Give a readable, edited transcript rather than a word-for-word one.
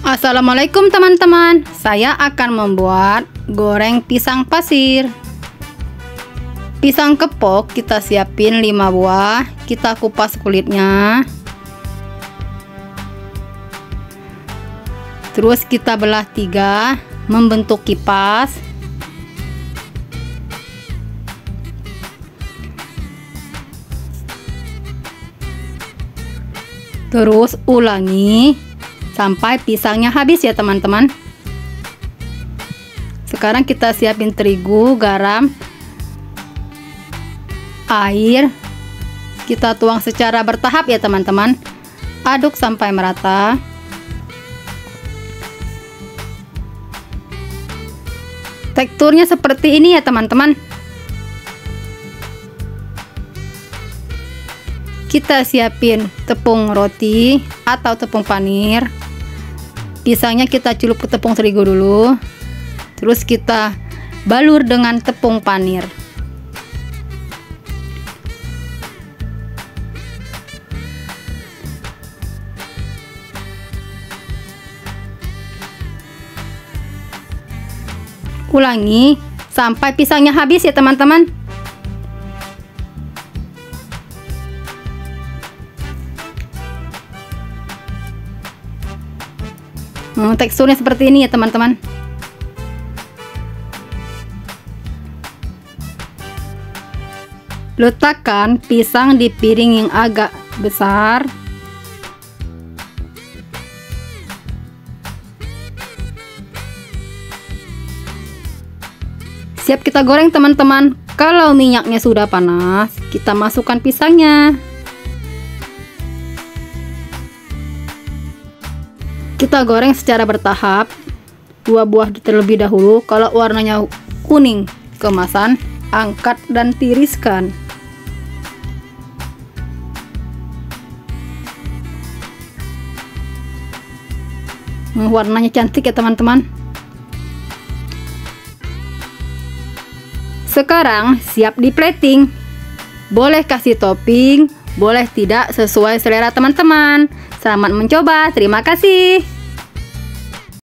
Assalamualaikum teman-teman, saya akan membuat goreng pisang pasir. Pisang kepok kita siapin 5 buah, kita kupas kulitnya. Terus kita belah 3 membentuk kipas. Terus ulangi sampai pisangnya habis ya teman-teman. Sekarang kita siapin terigu, garam, air. Kita tuang secara bertahap ya teman-teman. Aduk sampai merata. Teksturnya seperti ini ya teman-teman. Kita siapin tepung roti atau tepung panir. Pisangnya kita celup ke tepung terigu dulu. Terus kita balur dengan tepung panir. Ulangi sampai pisangnya habis ya teman-teman. Teksturnya seperti ini ya teman-teman. Letakkan pisang di piring yang agak besar. Siap kita goreng teman-teman. Kalau minyaknya sudah panas, kita masukkan pisangnya. Kita goreng secara bertahap. 2 buah terlebih dahulu. Kalau warnanya kuning kemasan, angkat dan tiriskan. Warnanya cantik ya teman-teman. Sekarang siap di plating. Boleh kasih topping, boleh tidak, sesuai selera teman-teman. Selamat mencoba, terima kasih.